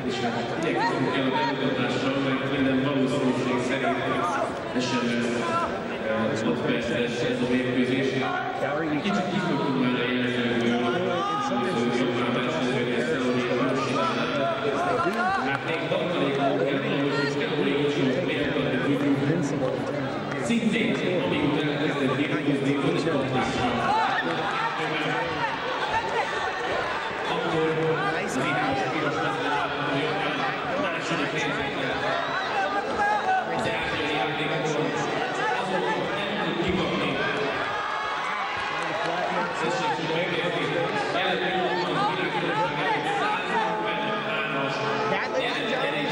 és igyekszünk el a bemutatással, mert minden valószínűség szerint SMS 5 perces ez a mérkőzés. Kicsit kifogtunk már a jelzőből, jobbá versenyzőnél Szeloni Jósitánál. Hát még tartalékon kell valós, és nem még utolsó mérkőzésre tudjuk. Szintén, amíg után elkezdett kifogni, bemutatással. Akkor Zihás piros mezőnyben a második részekkel. Az első játékokon azokon nem tud kikapni. Tessék, hogy megérni, jelen pillanatban a világkülönbség előtt 153-as jelentetés.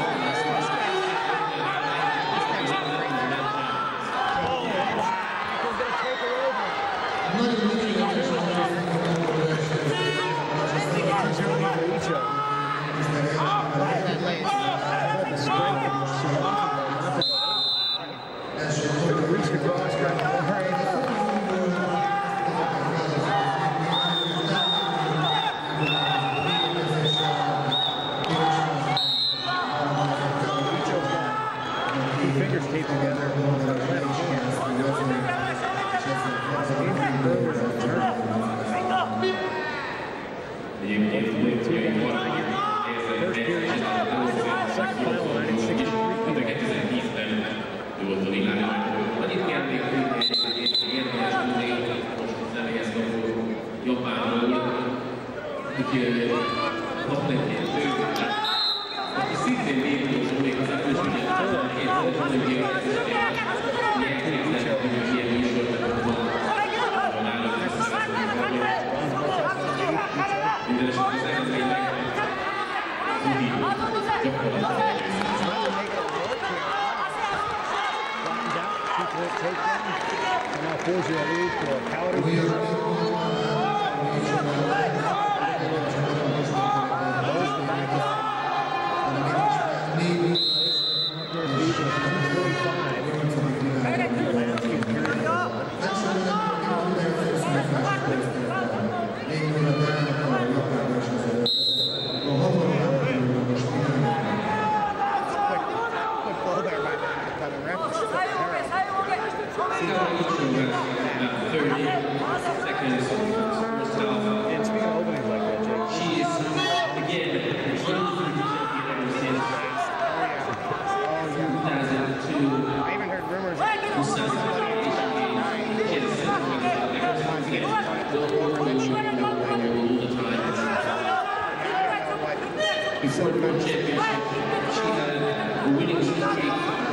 Before the World Championship, she had a winning streak of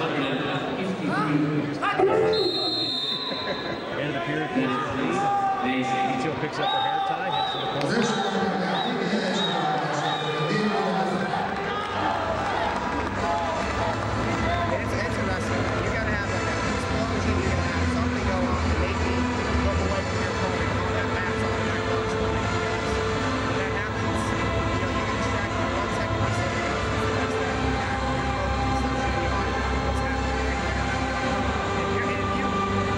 153. End of the period. Ichio picks up her hair tie, heads to the corner. It's interesting. You gotta have like an explosion, you gotta have something go on to make you look away from your opponent on that match on that close. When that happens, you know, you get distracted for 1 second, you say, the best thing you can do, your focus is should be on what's happening right now. If you're hitting you,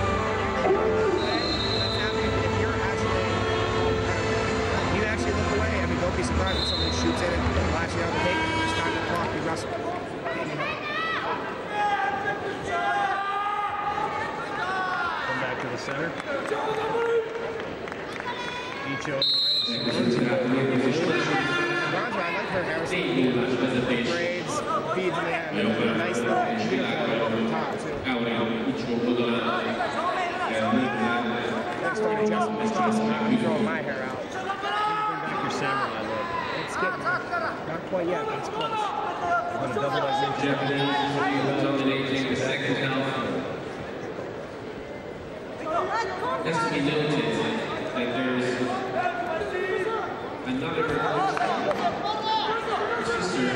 that's happening. If you're actually, you actually look away. I mean, don't be surprised if somebody shoots in and flashes you out the gate, it's time to clock, you wrestle. To the center. Ichio in the Bronzer, I like her hair. Braids, beads in the end. Nice little uniform over the top, too. Next time I'm throwing my hair out. bring back your samurai look. It's getting there. Not quite yet, but it's close. I'm going to double that Japanese dominating the second half. It has to be noted that there's another sister.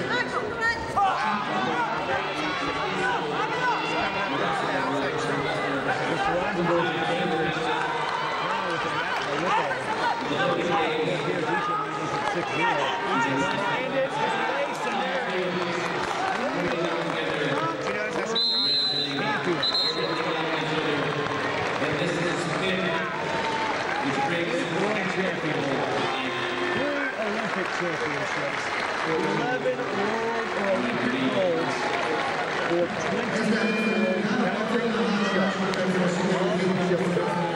Championships. 11 world or Olympic golds for 20-year-old Patrick Kusha of Georgia.